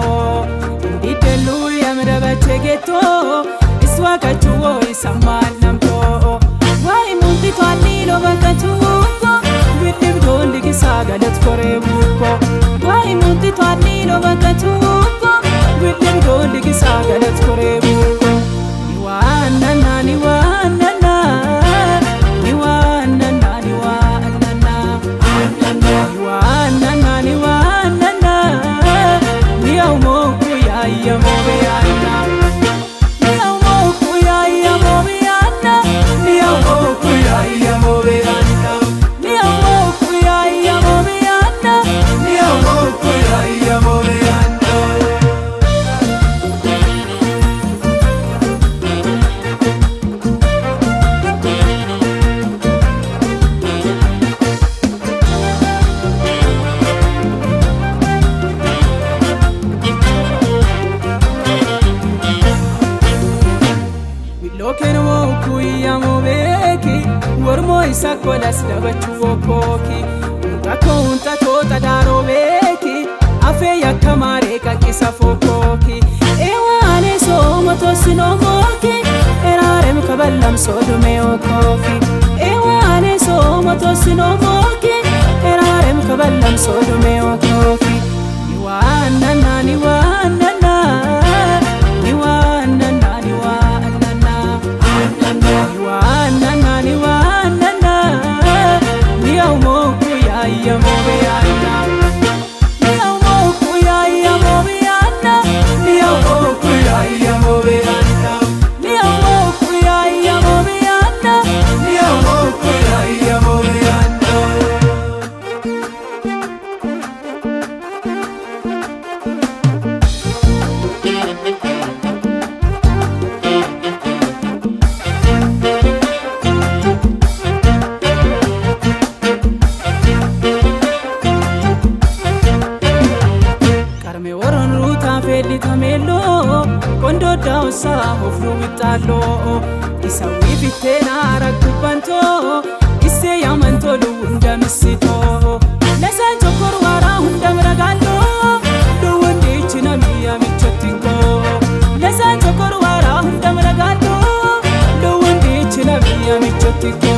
Indi delu yamra bachegeto iswa kachuo isaman namto Wai mundi twani lo bakatuko Widim doli kisagalet korebuko Wai mundi twani lo bakatuko Widim doli kisagalet korebuko Niwanana niwanana Niwanana niwanana Niwanana niwanana Niyaumoku ya yamobeana Niyaumoku ya yamobeana Niyaumoku ya yamobeana Niyaumoku ya yamobeana Niyaumoku ya yamobeana Warmo isa kolas dabachuo koki unta tota daro beki afe yakamare kakisa fokoki ewane so moto sinokoki erarem kaballam sodume okoki ewane so moto sinokoki erarem kaballam sodume okoki niwanana niwanana niwanana niwanana niwanana niwanana Niyaumoku ya yamobeana Niyaumoku ya yamobeana Niyaumoku ya yamobeana Niyaumoku ya yamobeana Niyaumoku ya yamobeana Kondo dausa hofru italo isawi bitena rakubanto isse yamanto lunda misito nesa chokor wara hunda mragalo duwndi chinamiya michotiko nesa chokor wara hunda mragalo duwndi chinamiya michotiko